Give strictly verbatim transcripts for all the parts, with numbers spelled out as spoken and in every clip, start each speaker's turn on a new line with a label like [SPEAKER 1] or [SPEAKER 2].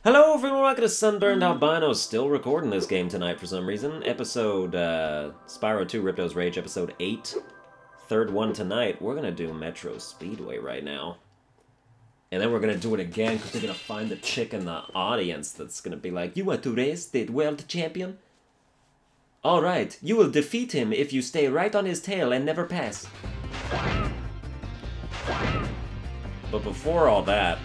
[SPEAKER 1] Hello everyone, welcome to Sunburned Albino, still recording this game tonight for some reason. Episode, uh, Spyro two, Ripto's Rage, episode eight. Third one tonight. We're gonna do Metro Speedway right now. And then we're gonna do it again, because we're gonna find the chick in the audience that's gonna be like, "You want to race the world champion? Alright, you will defeat him if you stay right on his tail and never pass." But before all that...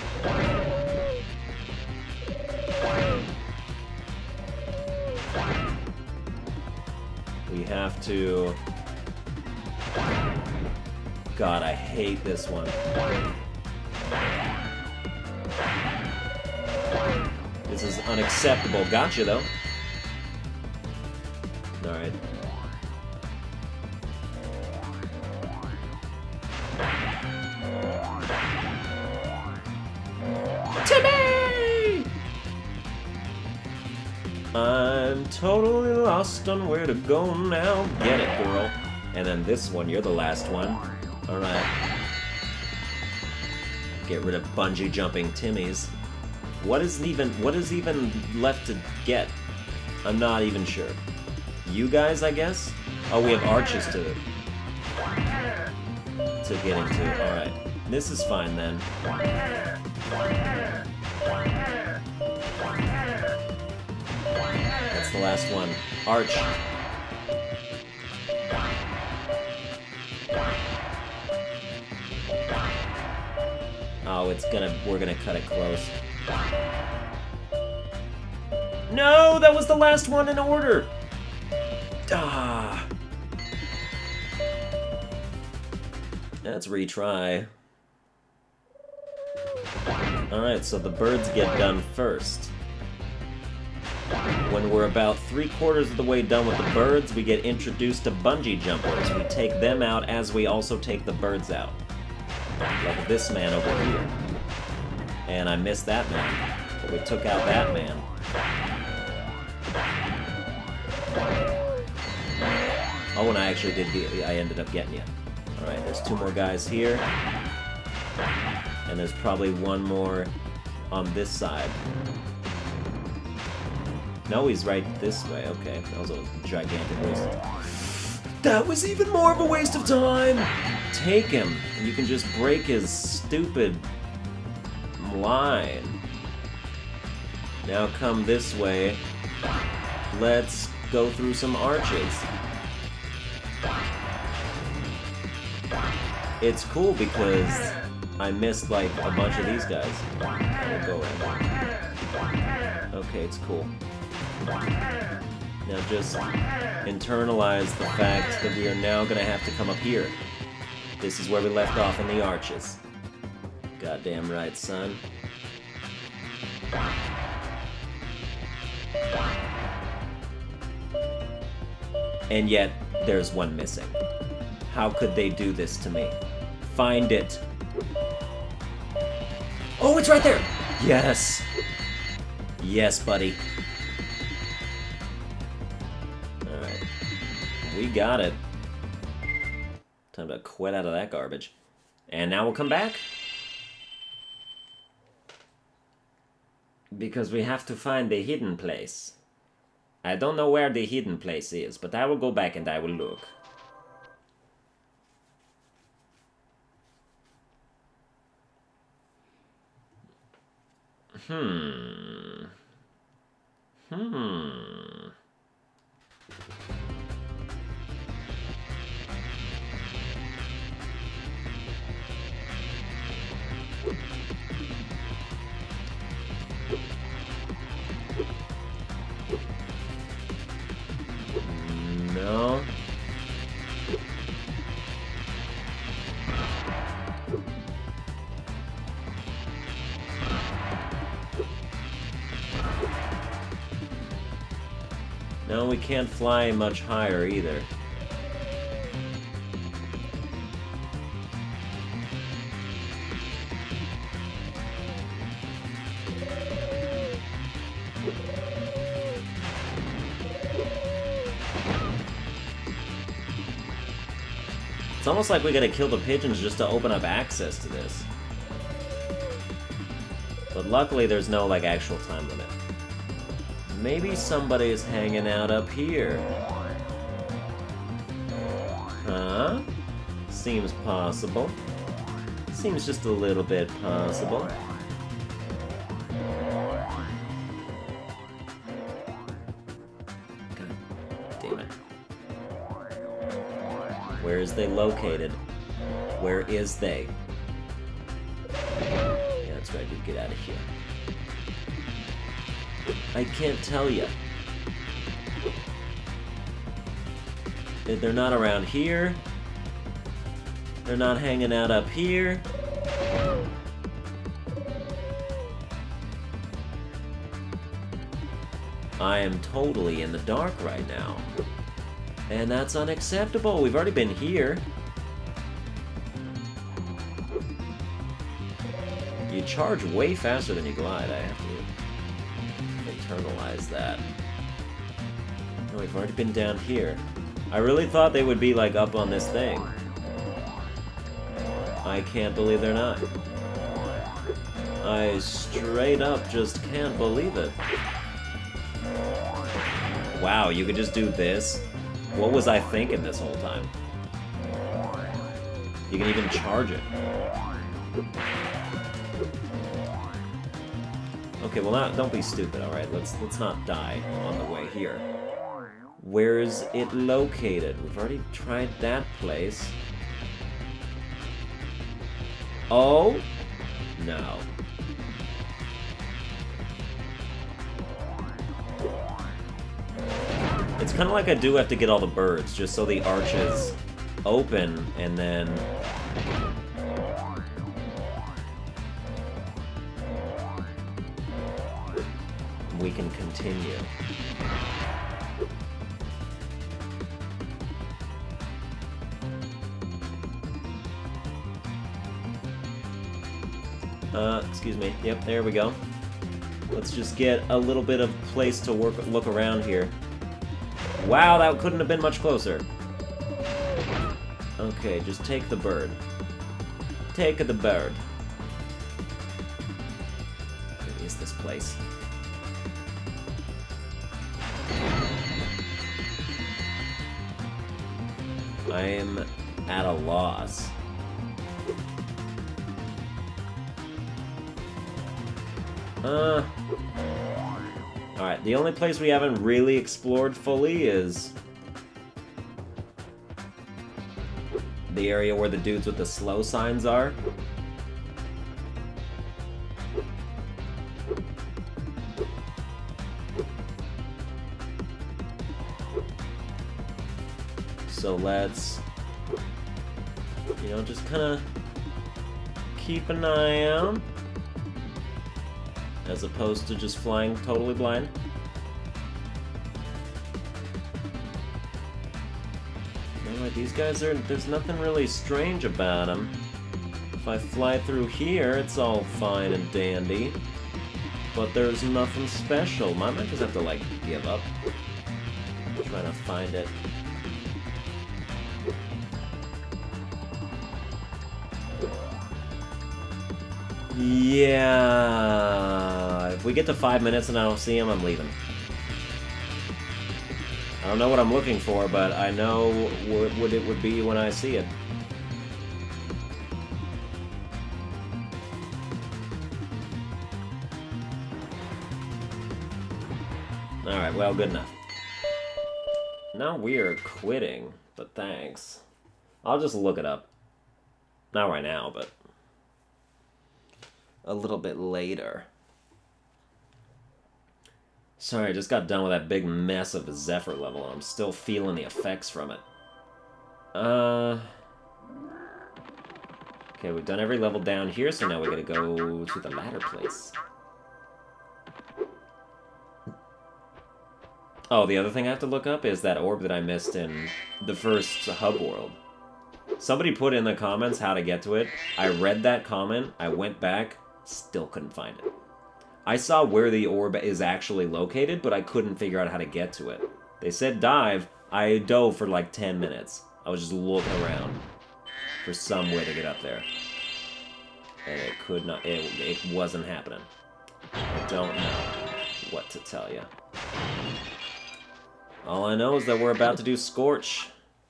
[SPEAKER 1] we have to... God, I hate this one. This is unacceptable. Gotcha, though. Alright. Timmy! I'm totally lost on where to go now. Get it, girl. And then this one, you're the last one. Alright. Get rid of bungee jumping Timmys. What is even what is even left to get? I'm not even sure. You guys, I guess? Oh, we have arches to to get into. Alright. This is fine then. That's the last one. Arch. Oh, it's gonna... we're gonna cut it close. No! That was the last one in order! Ah! Let's retry. Alright, so the birds get done first. When we're about three quarters of the way done with the birds, we get introduced to bungee jumpers. We take them out as we also take the birds out. Like this man over here. And I missed that man. But we took out that man. Oh, and I actually did get, I ended up getting you. Alright, there's two more guys here. And there's probably one more on this side. No, he's right this way. Okay, that was a gigantic waste. That was even more of a waste of time! Take him, and you can just break his stupid line. Now come this way. Let's go through some arches. It's cool because I missed like a bunch of these guys. We'll go in. Okay, it's cool. Now just internalize the fact that we are now gonna have to come up here. This is where we left off in the arches. Goddamn right, son. And yet, there's one missing. How could they do this to me? Find it. Oh, it's right there! Yes! Yes, buddy. Alright. We got it. Time to quit out of that garbage. And now we'll come back. Because we have to find the hidden place. I don't know where the hidden place is, but I will go back and I will look. Hmm. Hmm. No. No, we can't fly much higher either. It's almost like we gotta kill the pigeons just to open up access to this. But luckily there's no, like, actual time limit. Maybe somebody's hanging out up here. Huh? Seems possible. Seems just a little bit possible. God damn it. Where is they located? Where is they? Yeah, that's right, dude. Get out of here. I can't tell you. They're not around here. They're not hanging out up here. I am totally in the dark right now. And that's unacceptable. We've already been here. You charge way faster than you glide. I have to internalize that. No, we've already been down here. I really thought they would be, like, up on this thing. I can't believe they're not. I straight up just can't believe it. Wow, you could just do this? What was I thinking this whole time? You can even charge it. Okay, well, not, don't be stupid, alright? Let's, let's not die on the way here. Where is it located? We've already tried that place. Oh? No. It's kind of like I do have to get all the birds, just so the arches open, and then... we can continue. Uh, excuse me. Yep, there we go. Let's just get a little bit of place to work, look around here. Wow, that couldn't have been much closer. Okay, just take the bird. Take the bird. Where is this place? I am at a loss. Uh... Alright, the only place we haven't really explored fully is... the area where the dudes with the slow signs are. So let's, you know, just kind of keep an eye out, as opposed to just flying totally blind. Anyway, these guys are, there's nothing really strange about them. If I fly through here, it's all fine and dandy, but there's nothing special. I might just have to, like, give up. I'm trying to find it. Yeah, if we get to five minutes and I don't see him, I'm leaving. I don't know what I'm looking for, but I know what, what it would be when I see it. Alright, well, good enough. Now we're quitting, but thanks. I'll just look it up. Not right now, but... a little bit later. Sorry, I just got done with that big mess of a Zephyr level, and I'm still feeling the effects from it. Uh... Okay, we've done every level down here, so now we gotta go to the ladder place. Oh, the other thing I have to look up is that orb that I missed in the first hub world. Somebody put in the comments how to get to it. I read that comment, I went back, still couldn't find it. I saw where the orb is actually located, but I couldn't figure out how to get to it. They said dive. I dove for like ten minutes. I was just looking around for some way to get up there. And it could not, it, it wasn't happening. don't know what to tell you. All I know is that we're about to do Scorch.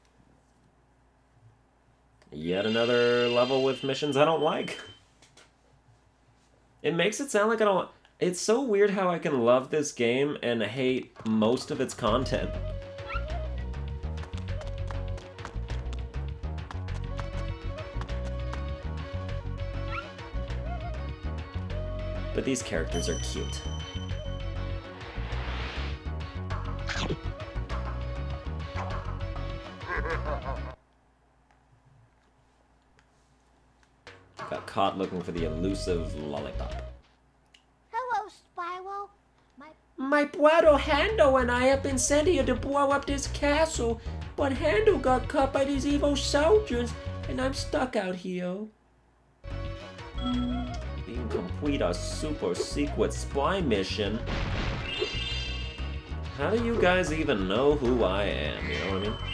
[SPEAKER 1] Yet another level with missions I don't like. It makes it sound like I don't... It's so weird how I can love this game and hate most of its content. But these characters are cute. Got caught looking for the elusive lollipop.
[SPEAKER 2] Hello, Spyro. My
[SPEAKER 3] My brother Hando and I have been sent here to blow up this castle, but Hando got caught by these evil soldiers, and I'm stuck out here.
[SPEAKER 1] You can complete a super secret spy mission. How do you guys even know who I am? You know what I mean?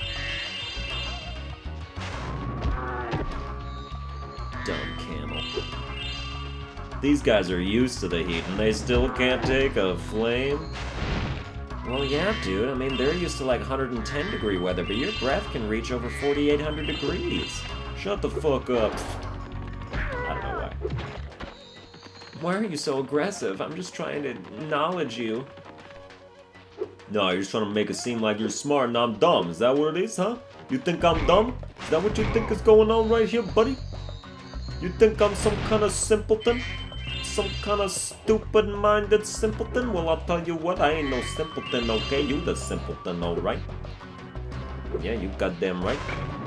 [SPEAKER 1] Dumb camel. These guys are used to the heat and they still can't take a flame? Well, yeah, dude. I mean, they're used to like one hundred ten degree weather, but your breath can reach over forty-eight hundred degrees. Shut the fuck up. I don't know why. Why are you so aggressive? I'm just trying to acknowledge you. No, you're just trying to make it seem like you're smart and I'm dumb. Is that what it is, huh? You think I'm dumb? Is that what you think is going on right here, buddy? You think I'm some kind of simpleton? Some kind of stupid-minded simpleton? Well, I'll tell you what, I ain't no simpleton, okay? You the simpleton, alright? Yeah, you goddamn right.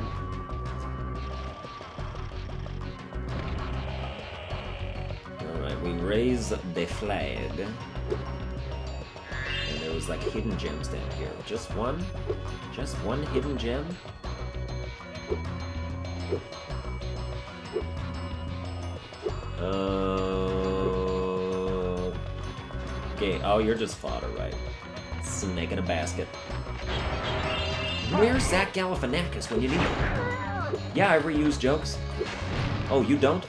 [SPEAKER 1] Alright, we raise the flag. And there was like hidden gems down here. Just one? Just one hidden gem? Uh, okay, oh, you're just fodder, right? Snake in a basket. Where's Zach Galifianakis when you need him? Yeah, I reuse jokes. Oh, you don't?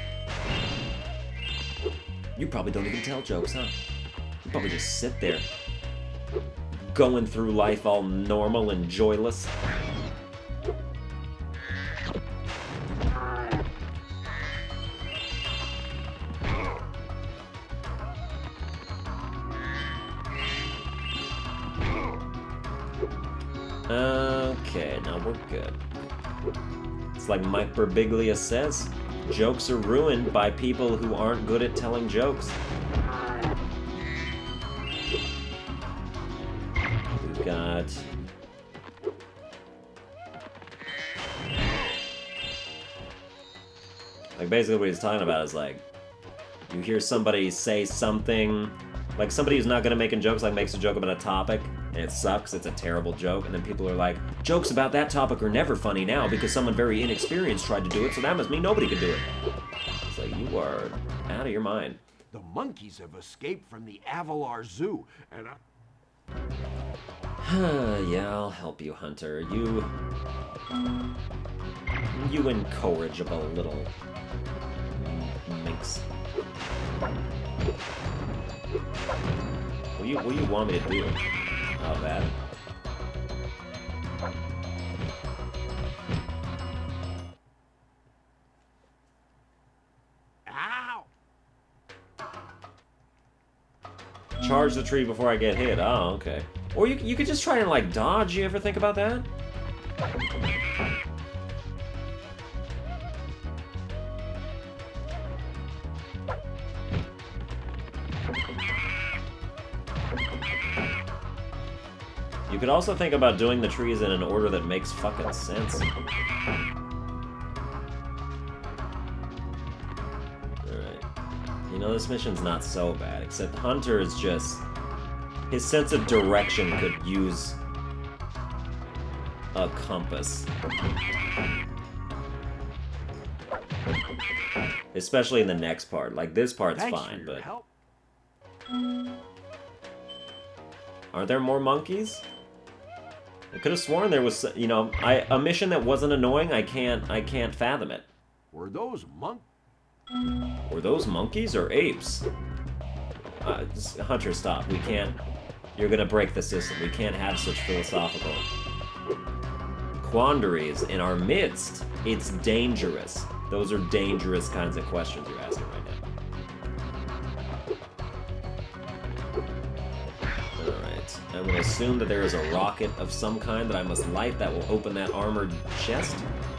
[SPEAKER 1] You probably don't even tell jokes, huh? You probably just sit there, going through life all normal and joyless. Okay, now we're good. It's like Mike Birbiglia says, jokes are ruined by people who aren't good at telling jokes. We've got... Like, basically what he's talking about is, like, you hear somebody say something, like somebody who's not good at making jokes, like, makes a joke about a topic, and it sucks, it's a terrible joke, and then people are like, jokes about that topic are never funny now because someone very inexperienced tried to do it, so that must mean nobody could do it. It's like, you are out of your mind.
[SPEAKER 4] The monkeys have escaped from the Avalar Zoo, and I...
[SPEAKER 1] Yeah, I'll help you, Hunter. You... You incorrigible little... minx. What do you, what do you want me to do? Oh, that.
[SPEAKER 4] Ow!
[SPEAKER 1] Charge the tree before I get hit. Oh, okay. Or you, you could just try and, like, dodge. You ever think about that? You could also think about doing the trees in an order that makes fucking sense. Alright. You know, this mission's not so bad, except Hunter is just... His sense of direction could use a compass. Especially in the next part. Like, this part's
[SPEAKER 4] Thanks
[SPEAKER 1] fine,
[SPEAKER 4] for
[SPEAKER 1] but...
[SPEAKER 4] your help.
[SPEAKER 1] Aren't there more monkeys? I could have sworn there was, you know, I, a mission that wasn't annoying. I can't, I can't fathom it.
[SPEAKER 4] Were those monk?
[SPEAKER 1] Were those monkeys or apes? Uh, Hunter, stop. We can't... You're gonna break the system. We can't have such philosophical quandaries in our midst. It's dangerous. Those are dangerous kinds of questions you're asking right now. Alright. I'm gonna assume that there is a rocket of some kind that I must light that will open that armored chest.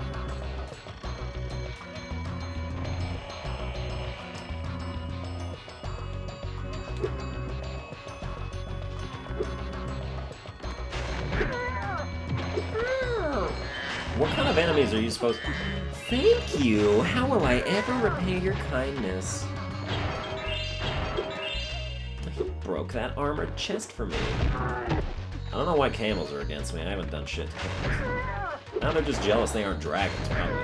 [SPEAKER 1] What kind of enemies are you supposed to... Thank you! How will I ever repay your kindness? He broke that armored chest for me. I don't know why camels are against me. I haven't done shit to camels. Now they're just jealous they aren't dragons, probably.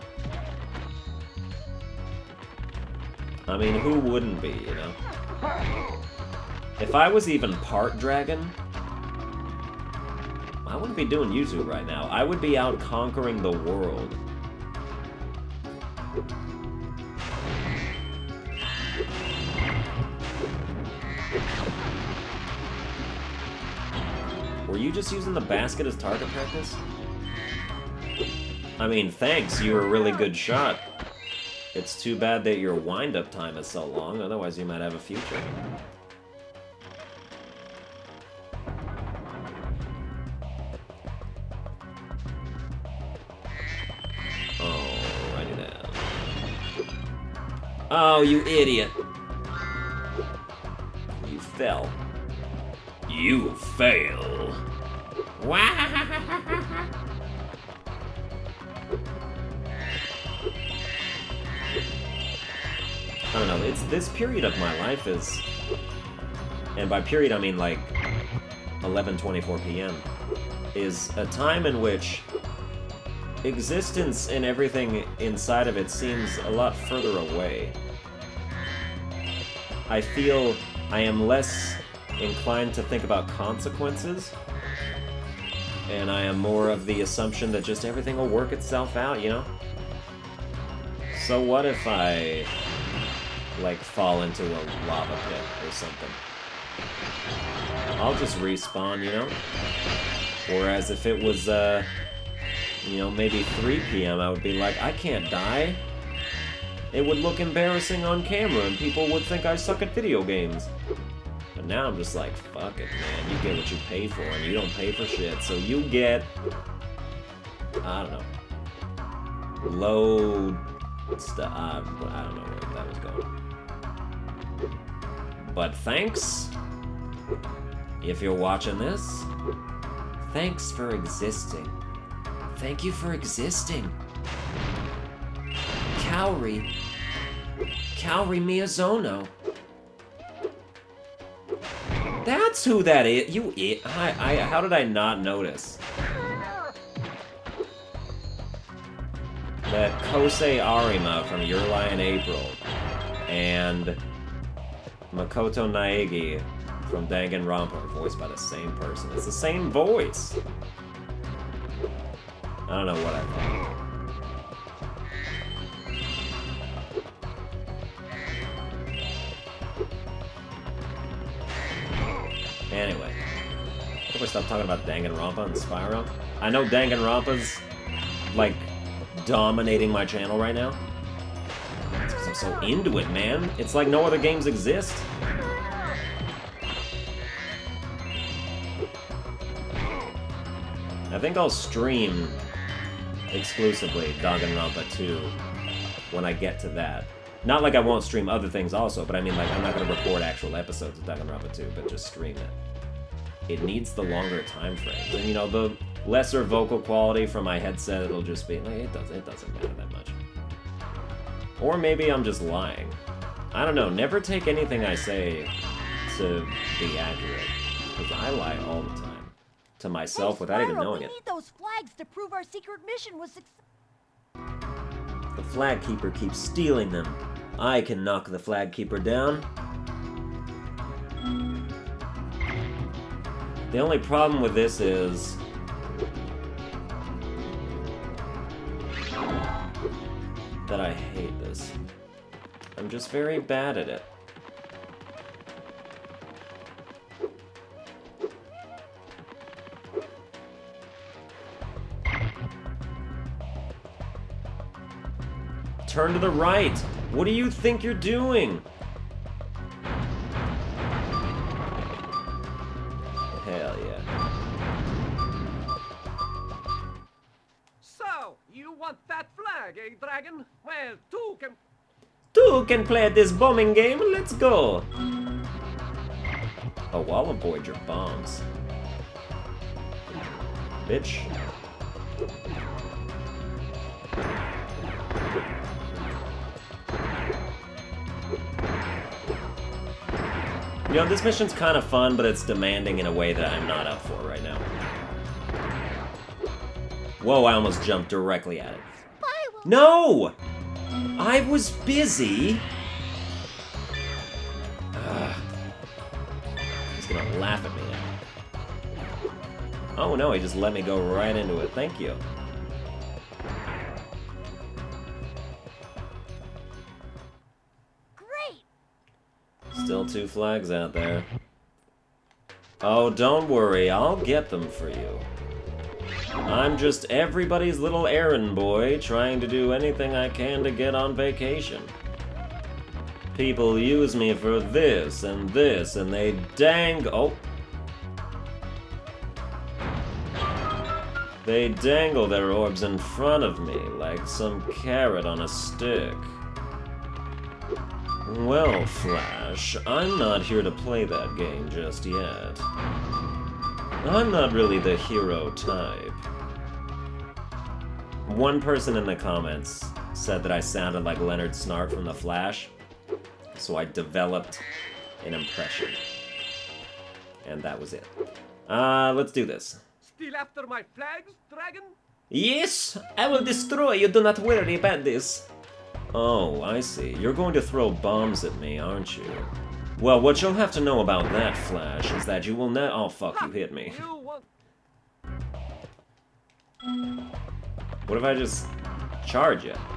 [SPEAKER 1] I mean, who wouldn't be, you know? If I was even part dragon... I wouldn't be doing YouTube right now. I would be out conquering the world. Were you just using the basket as target practice? I mean, thanks, you were a really good shot. It's too bad that your wind-up time is so long, otherwise you might have a future. Oh, you idiot. You fell. You fail. I don't know, it's this period of my life is... And by period I mean like eleven twenty-four p m is a time in which existence and everything inside of it seems a lot further away. I feel I am less inclined to think about consequences, and I am more of the assumption that just everything will work itself out, you know? So what if I, like, fall into a lava pit or something? I'll just respawn, you know? Whereas if it was, uh... you know, maybe three p m I would be like, I can't die. It would look embarrassing on camera and people would think I suck at video games. But now I'm just like, fuck it, man. You get what you pay for and you don't pay for shit. So you get, I don't know, low stuff. I, I don't know where that was going. But thanks, if you're watching this, thanks for existing. Thank you for existing. Kaori. Kaori Miyazono. That's who that is. You it. I, I, how did I not notice? That Kosei Arima from Your Lie in April and Makoto Naegi from Danganronpa are voiced by the same person. It's the same voice. I don't know what I thought. Anyway, I think we stop talking about Danganronpa and Spyro. I know Danganronpa's, like, dominating my channel right now. It's because I'm so into it, man. It's like no other games exist. I think I'll stream exclusively Danganronpa two when I get to that. Not like I won't stream other things also, but I mean, like, I'm not going to record actual episodes of Danganronpa two, but just stream it. It needs the longer time frames. And, you know, the lesser vocal quality from my headset, it'll just be, like, it doesn't, it doesn't matter that much. Or maybe I'm just lying. I don't know, never take anything I say to be accurate, because I lie all the time. To myself
[SPEAKER 2] hey,
[SPEAKER 1] without
[SPEAKER 2] Spyro,
[SPEAKER 1] even knowing
[SPEAKER 2] we
[SPEAKER 1] it.
[SPEAKER 2] need those flags to prove our secret mission was successful.
[SPEAKER 1] The flag keeper keeps stealing them. I can knock the flag keeper down. The only problem with this is that I hate this. I'm just very bad at it. turn to the right. What do you think you're doing? Hell yeah.
[SPEAKER 5] So, you want that flag, eh, Dragon? Well, two can...
[SPEAKER 1] Two can play this bombing game, let's go! Oh, I'll avoid your bombs. Bitch. You know, this mission's kind of fun, but it's demanding in a way that I'm not up for right now. Whoa, I almost jumped directly at it.
[SPEAKER 2] Spyro!
[SPEAKER 1] No! I was busy. Ugh. He's gonna laugh at me now. Oh no, he just let me go right into it. Thank you. Still two flags out there. Oh, don't worry, I'll get them for you. I'm just everybody's little errand boy, trying to do anything I can to get on vacation. People use me for this and this, and they dang- oh. They dangle their orbs in front of me like some carrot on a stick. Well, Flash, I'm not here to play that game just yet. I'm not really the hero type. One person in the comments said that I sounded like Leonard Snart from The Flash, so I developed an impression. And that was it. Uh, let's do this.
[SPEAKER 5] Still after my flags, Dragon?
[SPEAKER 1] Yes, I will destroy you, do not worry about this. Oh, I see. You're going to throw bombs at me, aren't you? Well, what you'll have to know about that, Flash, is that you will ne- oh, fuck, you hit me.
[SPEAKER 5] You want...
[SPEAKER 1] What if I just charge it?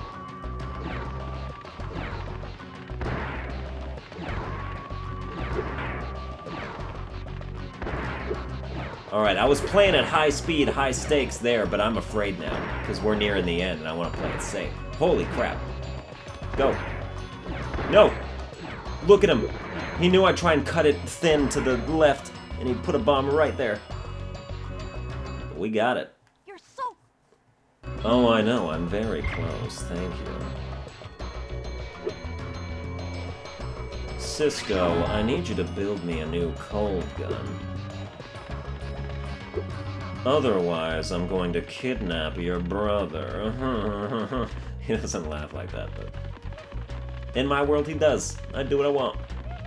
[SPEAKER 1] Alright, I was playing at high speed, high stakes there, but I'm afraid now, because we're nearing the end and I want to play it safe. Holy crap. Go. No! Look at him! He knew I'd try and cut it thin to the left, and he put a bomb right there. But we got it.
[SPEAKER 2] You're so...
[SPEAKER 1] Oh, I know. I'm very close. Thank you. Cisco, I need you to build me a new cold gun. Otherwise, I'm going to kidnap your brother. He doesn't laugh like that, but... in my world, he does. I do what I want.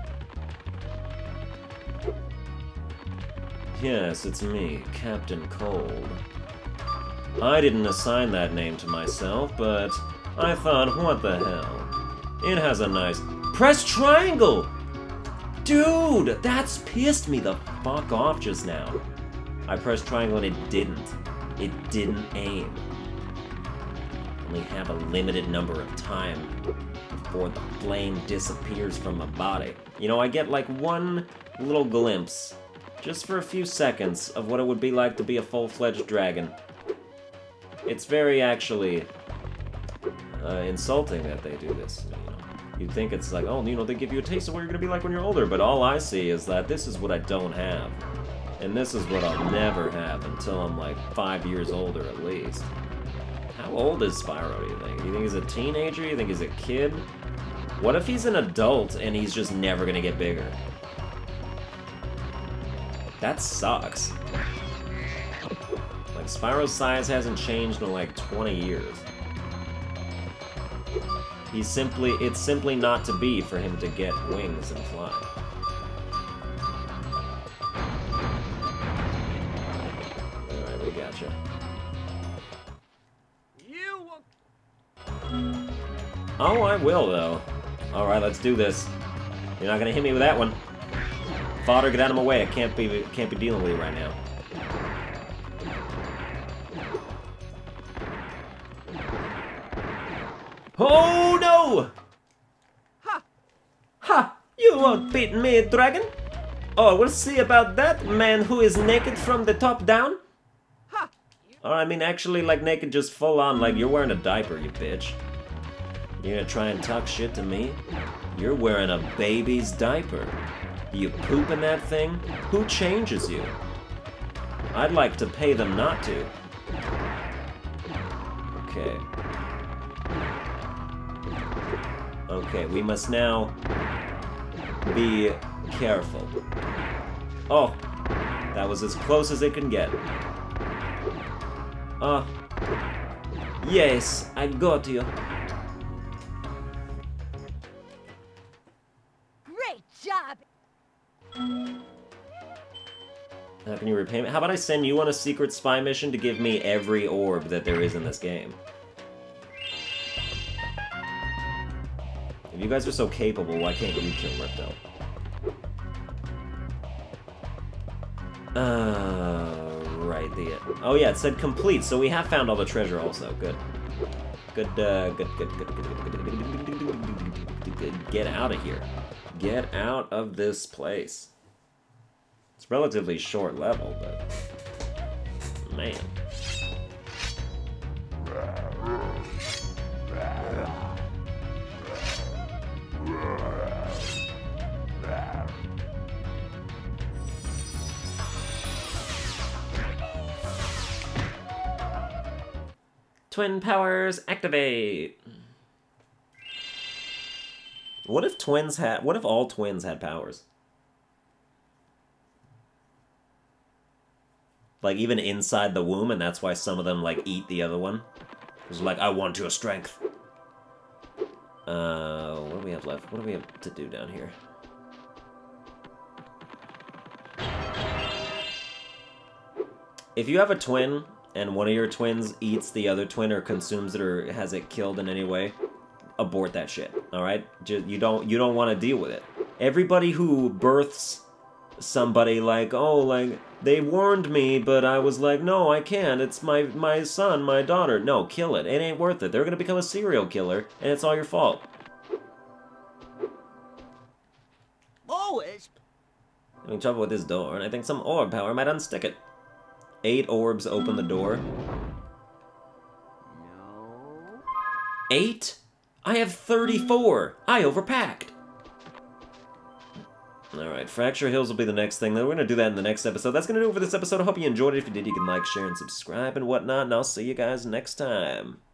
[SPEAKER 1] Yes, it's me, Captain Cold. I didn't assign that name to myself, but I thought, what the hell? It has a nice... Press triangle! Dude, that's pissed me the fuck off just now. I pressed triangle and it didn't. It didn't aim. Only have a limited number of time before the flame disappears from my body. You know, I get like one little glimpse, just for a few seconds, of what it would be like to be a full-fledged dragon. It's very, actually, uh, insulting that they do this. You know, you'd think it's like, oh, you know, they give you a taste of what you're gonna be like when you're older, but all I see is that this is what I don't have. And this is what I'll never have until I'm like five years older at least. How old is Spyro, do you think? Do you think he's a teenager? Do you think he's a kid? What if he's an adult and he's just never gonna get bigger? That sucks. Like, Spyro's size hasn't changed in like twenty years. He's simply, it's simply not to be for him to get wings and fly. Alright, we gotcha.
[SPEAKER 5] You want...
[SPEAKER 1] Oh, I will, though. Alright, let's do this. You're not gonna hit me with that one. Fodder, get out of my way. I can't be, can't be dealing with you right now. Oh, no!
[SPEAKER 5] Ha!
[SPEAKER 1] Ha! You won't beat me, dragon! Oh, we'll see about that, man who is naked from the top down.
[SPEAKER 5] Ha!
[SPEAKER 1] Oh, I mean, actually, like, naked just full on, like, you're wearing a diaper, you bitch. You're gonna try and talk shit to me? You're wearing a baby's diaper. You poop in that thing? Who changes you? I'd like to pay them not to. Okay. Okay, we must now be careful. Oh, that was as close as it can get. Ah. Uh, yes, I got you.
[SPEAKER 2] Great job!
[SPEAKER 1] How can you repay me? How about I send you on a secret spy mission to give me every orb that there is in this game? If you guys are so capable, why can't you kill Ripto? Uh, right, the... Oh yeah, it said complete, so we have found all the treasure also. Good. Good, uh, good, good, good, good, good, good, good, good. Get out of here. Get out of this place. It's relatively short level, but... Man. Twin powers activate. What if twins had? What if all twins had powers? Like even inside the womb, and that's why some of them like eat the other one. It's like, I want your strength. Uh, what do we have left? What do we have to do down here? If you have a twin, and one of your twins eats the other twin or consumes it or has it killed in any way, abort that shit, alright? You don't, you don't want to deal with it. Everybody who births somebody like, oh, like, they warned me, but I was like, no, I can't, it's my, my son, my daughter. No, kill it. It ain't worth it. They're gonna become a serial killer, and it's all your fault.
[SPEAKER 2] Always.
[SPEAKER 1] Having trouble with this door, and I think some orb power might unstick it. Eight orbs open the door.
[SPEAKER 2] No.
[SPEAKER 1] Eight? I have thirty-four! I overpacked! Alright, Fracture Hills will be the next thing. Then we're gonna do that in the next episode. That's gonna do it for this episode. I hope you enjoyed it. If you did, you can like, share, and subscribe and whatnot. And I'll see you guys next time.